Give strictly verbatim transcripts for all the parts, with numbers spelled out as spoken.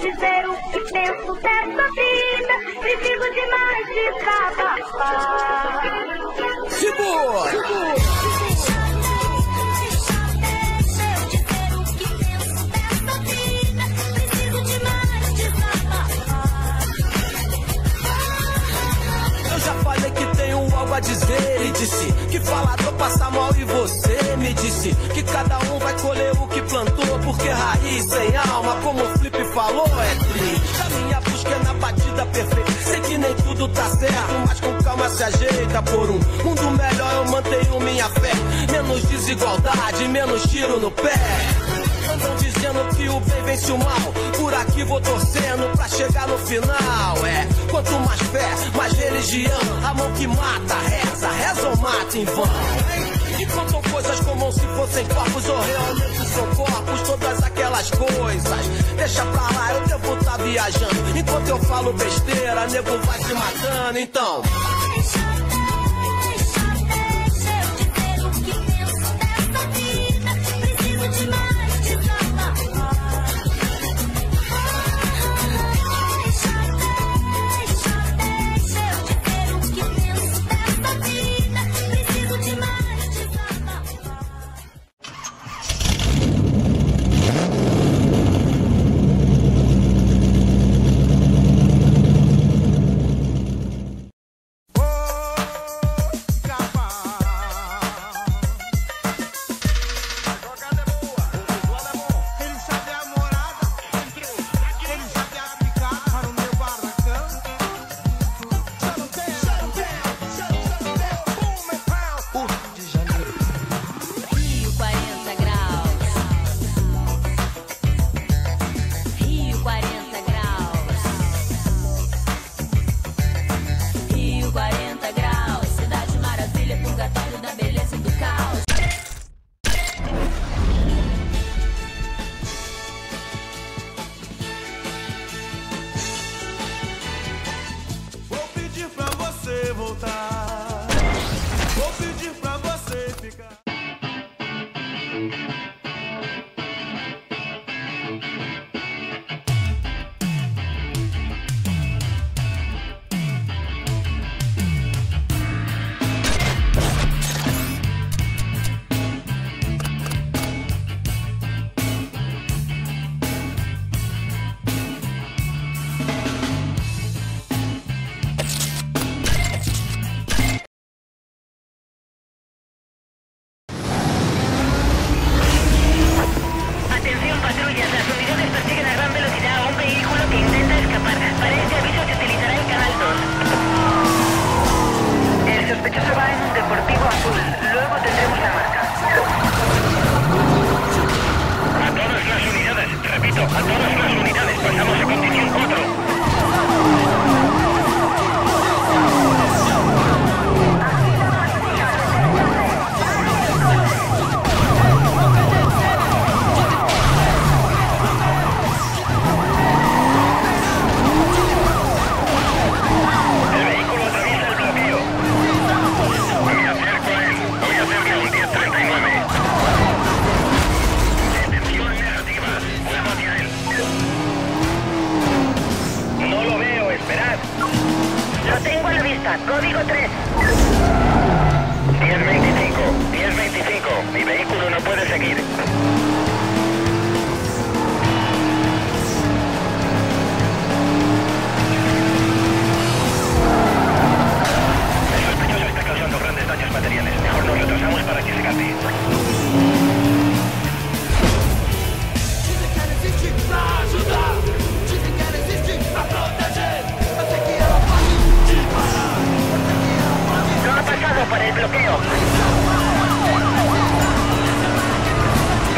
dizer o que penso dessa vida. Preciso de mais desabafar. Segura! Eu já falei que tenho algo a dizer e disse que falador passa mal e você me disse que cada um vai colher o que plantou, porque raiz sem alma, como o Flip falou, é triste. A minha busca é na batida perfeita, sei que nem tudo tá certo, mas com calma se ajeita. Por um mundo melhor eu mantenho minha fé, menos desigualdade, menos tiro no pé. Andam dizendo que o bem vence o mal, por aqui vou torcendo pra chegar no final. É, quanto mais fé, mais religião, a mão que mata, reza, reza ou mata em vão. E contam coisas como se fossem corpos, ou realmente são corpos, todas aquelas coisas. Deixa pra lá, eu devo tá viajando, enquanto eu falo besteira, nego vai se matando, então... Código tres. diez veinticinco, diez veinticinco. Mi vehículo no puede seguir. El sospechoso está causando grandes daños materiales. Mejor nos retrasamos para que se calme. No ha pasado por el bloqueo.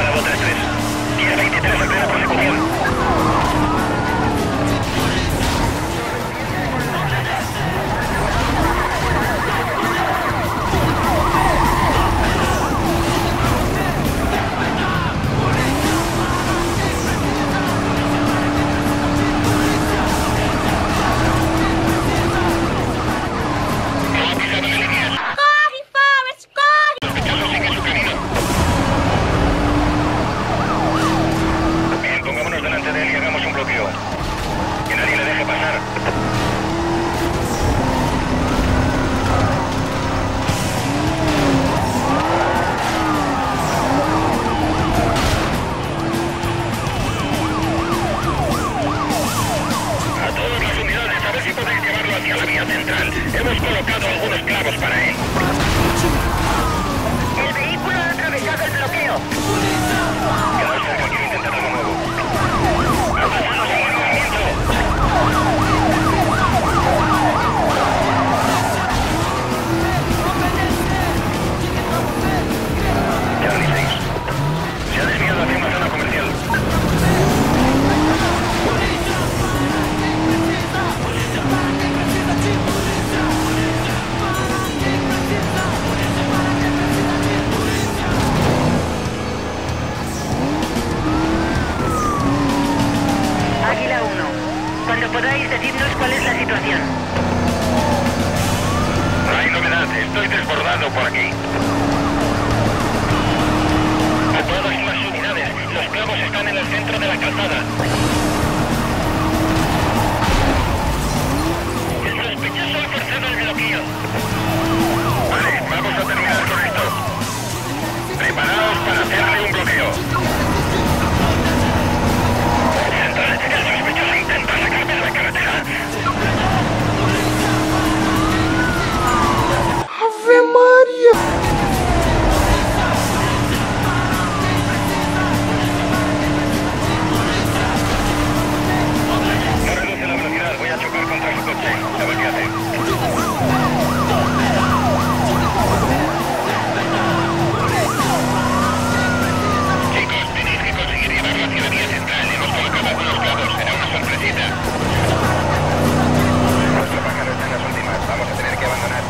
podáis, decidnos cuál es la situación. No hay novedad, estoy desbordado por aquí. A todas las unidades, los clavos están en el centro de la calzada. El sospechoso ha forzado el bloqueo. Vale, vamos a terminar con esto. Preparaos para hacerle un bloqueo. Central, el sospechoso intenta sacarme de la carretera. Ave Maria! No reduce la velocidad, voy a chocar contra su coche. A ver qué hace. Chicos, tenéis que conseguir llevar la ciudadanía central. Hemos colocado algunos clavos, será una sorpresita. Nuestro pájaro está en las últimas, vamos a tener que abandonar.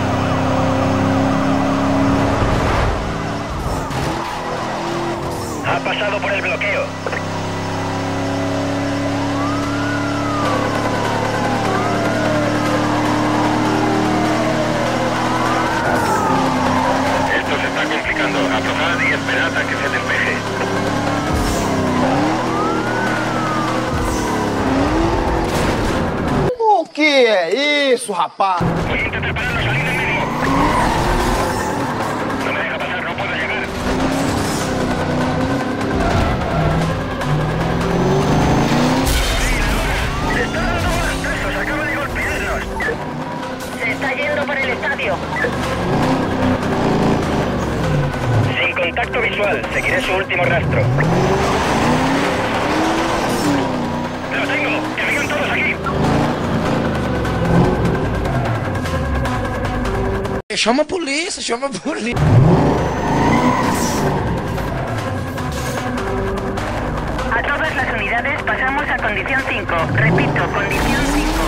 Ha pasado por el bloqueo. Esto se está complicando. Aflojad y esperad a que se despeje. O que é isso, rapaz? Voy a intentar pararlo, salir del medio. No me deja pasar, no puedo llegar. ¡Se está dando volantazos! ¡Acaba de golpearnos! Se está yendo por el estadio. Sin contacto visual, seguiré su último rastro. ¡Lo tengo! ¡Que vengan todos aquí! Chama a polícia, chama a polícia. A todas las unidades pasamos a condición cinco. Repito, condición cinco.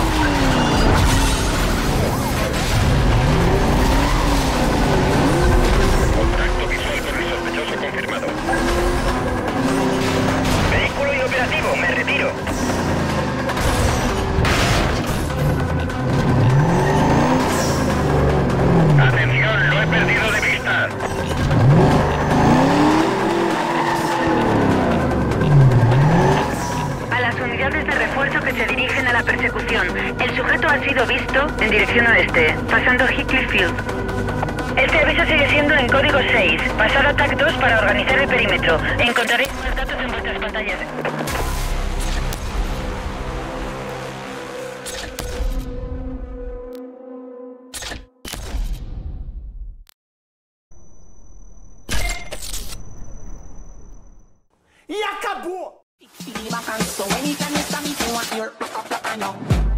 Contacto visual con el sospechoso confirmado. Vehículo inoperativo, me retiro. Atención, lo he perdido de vista. A las unidades de refuerzo que se dirigen a la persecución. El sujeto ha sido visto en dirección oeste, pasando Hickley Field. Este aviso sigue siendo en código seis. Pasad a T A C dos para organizar el perímetro. Encontraréis más datos en vuestras pantallas. E acabou! So anytime you stop me, you want your rock up, I know.